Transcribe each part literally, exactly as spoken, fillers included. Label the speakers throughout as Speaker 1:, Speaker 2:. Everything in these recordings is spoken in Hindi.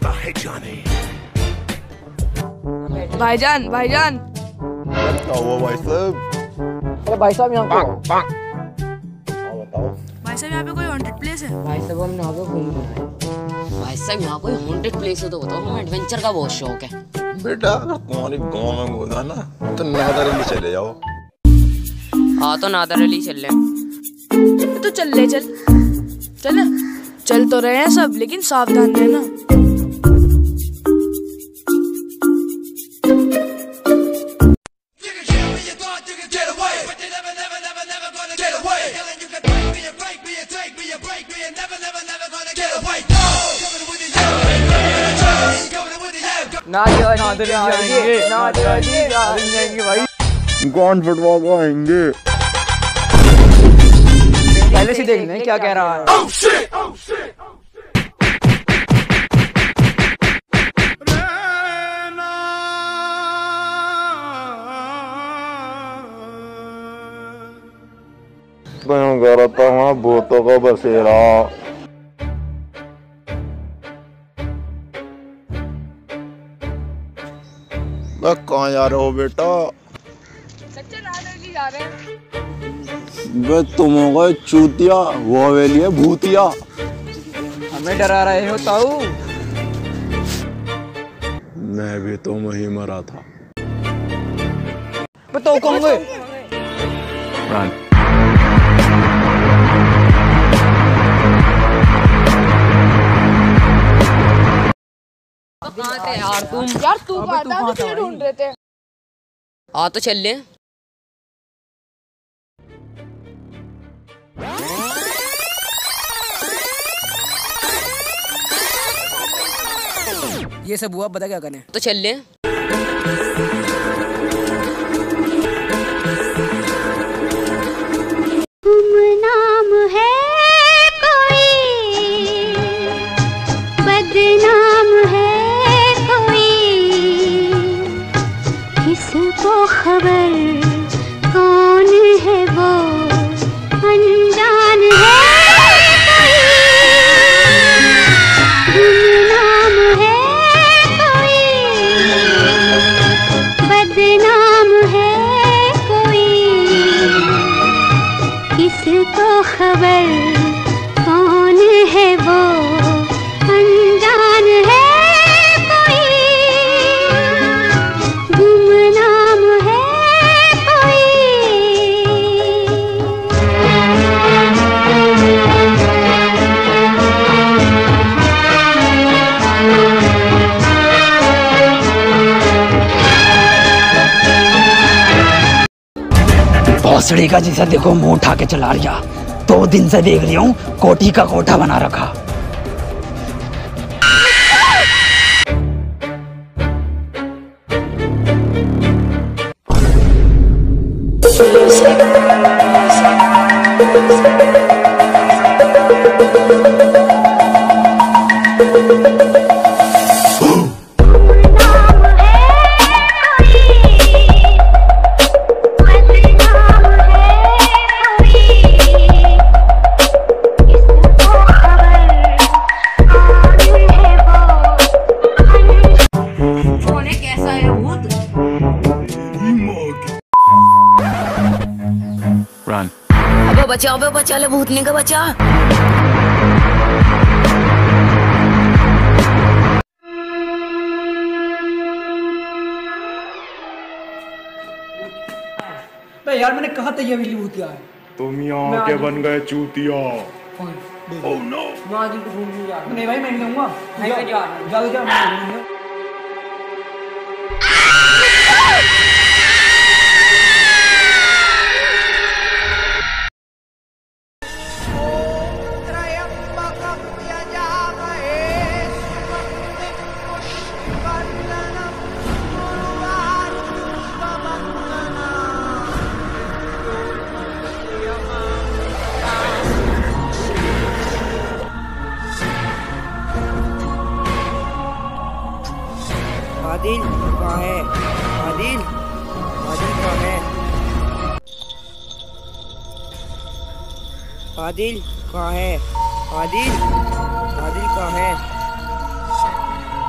Speaker 1: आता है जाने।
Speaker 2: भाईजान भाईजान
Speaker 3: क्या हुआ भाई साहब?
Speaker 4: अरे भाई साहब यहाँ पे
Speaker 3: बताओ।
Speaker 2: भाई साहब यहाँ पे कोई हॉन्टेड प्लेस है?
Speaker 4: भाई साहब हम यहाँ पे घूमने आए।
Speaker 5: भाई साहब यहाँ कोई हॉन्टेड प्लेस है तो बताओ, हमें एडवेंचर का बहुत शौक है।
Speaker 3: बेटा अगर तुम्हारी गाँव में होता ना तो नादर अली चले जाओ।
Speaker 5: हाँ तो नादर अली चल रहे।
Speaker 2: तो चल ले चल चल चल तो रहे हैं सब, लेकिन सावधान रहना।
Speaker 4: नादर जाएंगे, नादर जाएंगे भाई।
Speaker 3: कौन फटवा को आएंगे?
Speaker 4: पहले से देख लें क्या कह रहा है।
Speaker 1: Oh shit! Oh shit!
Speaker 3: करता हूँ भूतों को बसेरा। कहाँ जा रहे हो बेटा?
Speaker 2: सच्चे नादर अली जा रहे हैं।
Speaker 3: वे तुम हो गए चूतिया, वो हवेली है भूतिया।
Speaker 4: हमें डरा रहे हो ताऊ?
Speaker 3: मैं भी तो वही मरा था।
Speaker 4: बताओ कौन गए?
Speaker 5: कहाँ थे यार तुम?
Speaker 2: यार तू कहाँ था? हम तुझे ढूंढ रहे थे।
Speaker 5: हाँ तो चल ले।
Speaker 4: ये सब हुआ, बता क्या करें?
Speaker 5: तो चल ले।
Speaker 6: गुमनाम है कोई, बदनाम है कोई, किसको खबर कौन है वो, अनजान है कोई। गुमनाम है कोई, बदनाम है कोई, किसको खबर कौन है वो, अनजान है कोई। गुमनाम है कोई।
Speaker 4: भोसड़ी का जैसा देखो मुंह उठा के चला रहा। दो दिन से देख रही हूँ, कोठी का कोठा बना रखा।
Speaker 1: Run.
Speaker 5: अबे बचा, अबे बचा ले, भूतनी का बचा।
Speaker 4: यार मैंने कहा था ये हवेली भूतिया है।
Speaker 3: तुम यहाँ के बन गए चूतिया।
Speaker 1: Oh no!
Speaker 4: नहीं भाई मैं नहीं दूंगा। जाओ जाओ मैं आदिल कहाँ है? आदिल आदिल कहाँ है? आदिल कहाँ है? आदिल आदिल कहाँ है?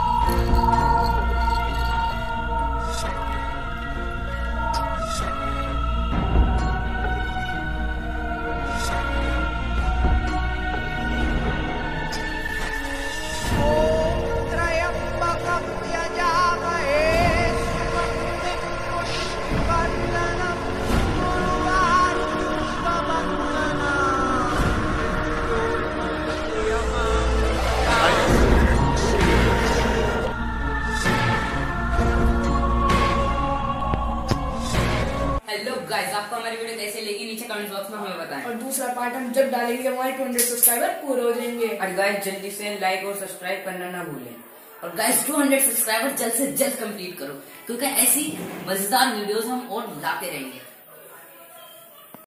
Speaker 5: आपको हमारी वीडियो कैसे लगी नीचे कमेंट बॉक्स में हमें बताएं।
Speaker 2: और दूसरा पार्ट हम जब डालेंगे हमारे टू हंड्रेड सब्सक्राइबर पूरे हो जाएंगे।
Speaker 5: और गाइस जल्दी से लाइक और सब्सक्राइब करना ना भूलें। और गाइस टू हंड्रेड सब्सक्राइबर जल्द से जल्द कंप्लीट करो, क्योंकि ऐसी मजेदार वीडियोस हम और लाते रहेंगे।